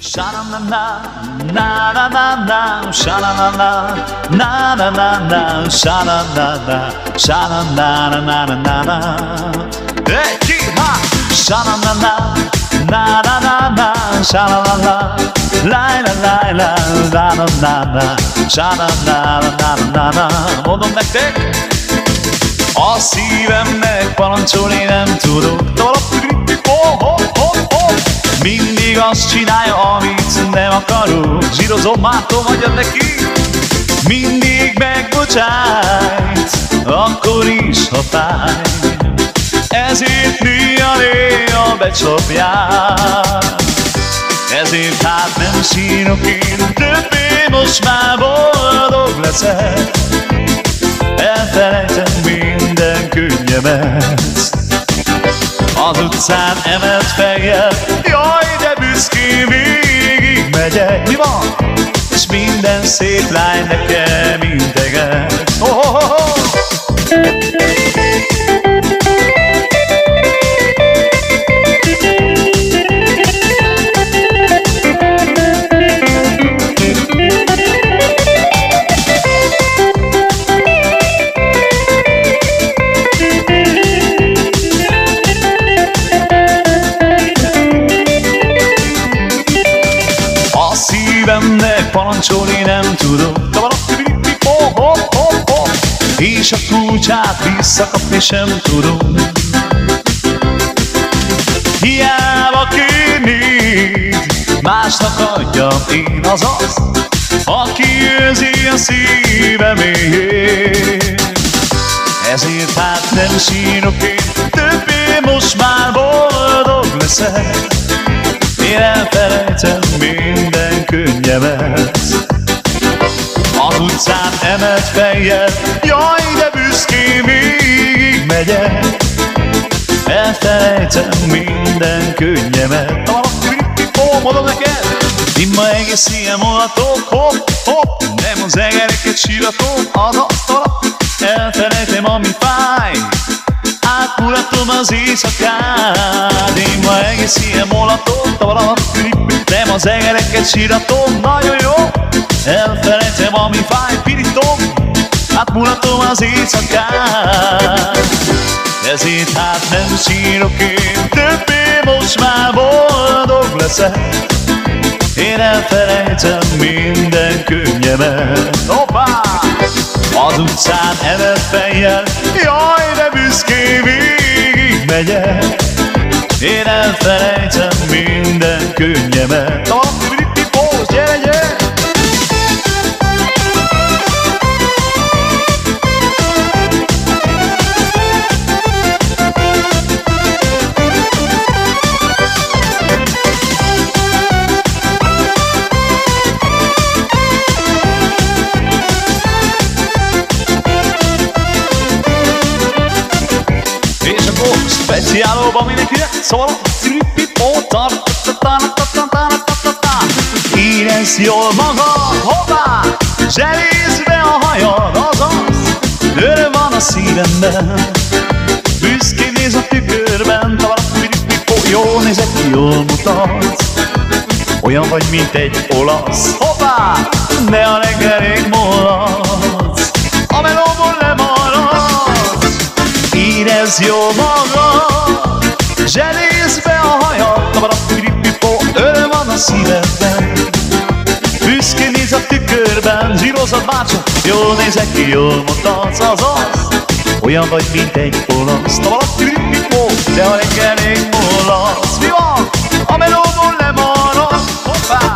Sha-na-na-na, na-na-na-na, sha-na-na-na, na-na-na-na, sha-na-na-na, sha-na-na-na-na-na-na. Hey, ha! Sha-na-na-na, na-na-na-na, sha-na-na-na, la-la-la-la, la-na-na-na, sha-na-na-na-na-na-na. Mondom nektek, a szívemnek parancsolni nem tudok. Mindig azt csinálja, amit nem akarok. Zsírozom, mátom, hagyjad neki. Mindig megbocsájt, akkor is, ha fáj. Ezért néha becsapjál. Ezért hát nem sírok én többé, most már boldog leszek. Elfelejtem minden könnyemet. Az utcán emelt fejjel, jaj, de büszkén végig megyek. Mi van? És minden szép lány nekem integet. Szívemnek parancsolni nem tudok. És a kulcsát visszakapni sem tudom. Hiába kérnéd, másnak adjam én azaz, aki őrzi a szívemért. Ezért hát nem sírok én többé, most már boldog leszek. Én elfelejtem minden könnyemet. Az utcán emelt fejjel, jaj, de büszkén végig megyek. Elfelejtem minden könnyemet. Mondom neked, én ma egész ilyen mulatok, hopp, hopp. Nem az egereket síratom, az asztalap. Elfelejtem, ami fáj, átmulatom az éjszakát. Én ma egész ilyen mulatok, nem az egereket síratom, nagyon jó. Elfelejtem, ami fáj, pirítom, átmulatom az éjszakát. Ezért hát nem sírok én többé, most már boldog leszek. Én elfelejtem minden könnyemet. Hoppá! Az utcán emelt fejjel, jaj, de büszkén végig megyek. Én elfelejtem minden könnyemet. Gyere, gyere! Speciálóban mindenkinek szól a sziripipóta. Érezd jól magad, hoppá! Zselézd be a hajad, azaz öröm van a szívemben. Büszkén néz a tükörben, jól nézek ki, jól mutatsz. Olyan vagy, mint egy olasz, hoppá! De a reggelég mollatsz, a melóból lemaradsz. Érezd jól magad, zselézd be a hajad, öröm van a szívedben. Büszkén néz a tükörben, zsírozod bácsa, jól nézek ki, jól mutatsz, azaz olyan vagy, mint egy olasz. De a reggelég mollatsz. Mi van? A melóból lemaradsz, hoppá!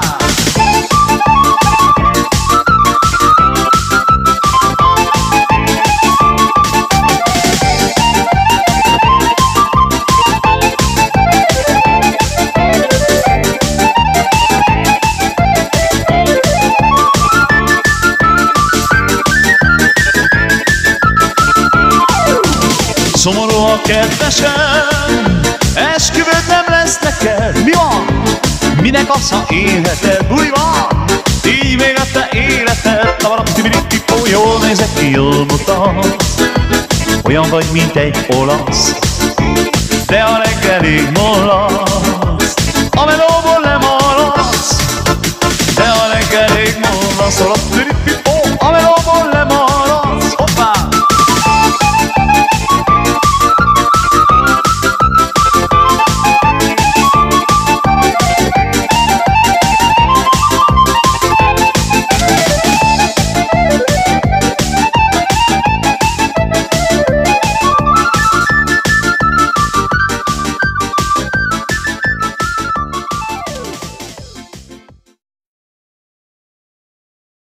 Szomorú a kedvesem, esküvőd nem lesz neked. Mi van? Minek az, ha élheted? Buli van, így még a te életed. Jól nézek ki, jól mutatsz. Olyan vagy, mint egy olasz, de a reggelig mollatsz.